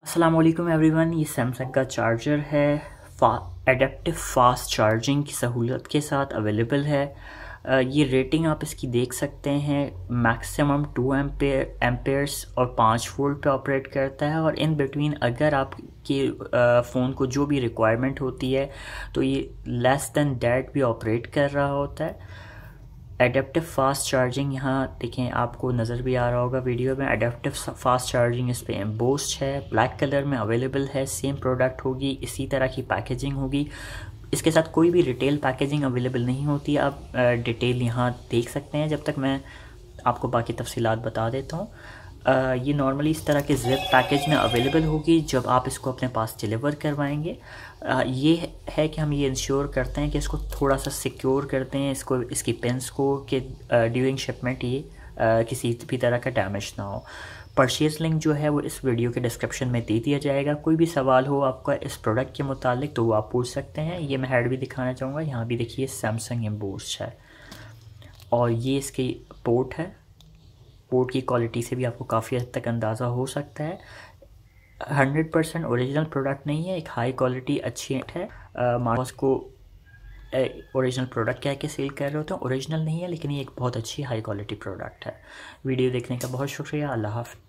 अस्सलाम वालेकुम एवरीवन। ये सैमसंग का चार्जर है। एडेप्टिव फास्ट चार्जिंग की सहूलत के साथ अवेलेबल है। ये रेटिंग आप इसकी देख सकते हैं। मैक्सिमम 2 एम्पेयर्स और 5 वोल्ट पे ऑपरेट करता है। और इन बिटवीन अगर आपके फ़ोन को जो भी रिक्वायरमेंट होती है तो ये लेस दैन दैट भी ऑपरेट कर रहा होता है। एडेप्टिव फास्ट चार्जिंग यहाँ देखें, आपको नज़र भी आ रहा होगा वीडियो में। एडेप्टिव फास्ट चार्जिंग इस पर एम्बोस्ड है, ब्लैक कलर में अवेलेबल है। सेम प्रोडक्ट होगी, इसी तरह की पैकेजिंग होगी। इसके साथ कोई भी रिटेल पैकेजिंग अवेलेबल नहीं होती। आप डिटेल यहाँ देख सकते हैं। जब तक मैं आपको बाकी तफसीलात बता देता हूँ। ये नॉर्मली इस तरह के ज़िप पैकेज में अवेलेबल होगी जब आप इसको अपने पास डिलीवर करवाएंगे। ये है कि हम ये इंश्योर करते हैं कि इसको थोड़ा सा सिक्योर करते हैं, इसको इसकी पिन्स को, कि ड्यूरिंग शिपमेंट ये किसी भी तरह का डैमेज ना हो। परचेज़ लिंक जो है वो इस वीडियो के डिस्क्रिप्शन में दे दिया जाएगा। कोई भी सवाल हो आपका इस प्रोडक्ट के मुतालिक तो वो आप पूछ सकते हैं। ये मैं हेड भी दिखाना चाहूँगा। यहाँ भी देखिए सैमसंग एम्बोस्ड है और ये इसकी पोर्ट है। पोर्ट की क्वालिटी से भी आपको काफ़ी हद तक अंदाज़ा हो सकता है। 100% ओरिजिनल प्रोडक्ट नहीं है, एक हाई क्वालिटी अच्छी है। मार्कोस को ओरिजिनल प्रोडक्ट कह के सेल कर रहे होते हैं। ओरिजिनल नहीं है लेकिन ये एक बहुत अच्छी हाई क्वालिटी प्रोडक्ट है। वीडियो देखने का बहुत शुक्रिया। अल्लाह हाफ़िज़।